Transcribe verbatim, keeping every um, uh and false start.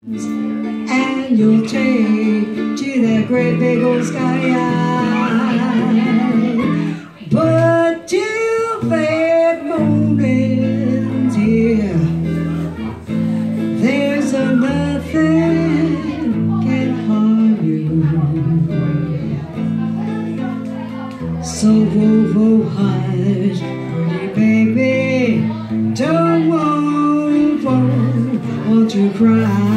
and you'll take to that great big old sky high. But till that moment here, there's a nothing can harm you. So whoa, whoa, hush, pretty baby, don't won't, won't, won't you cry?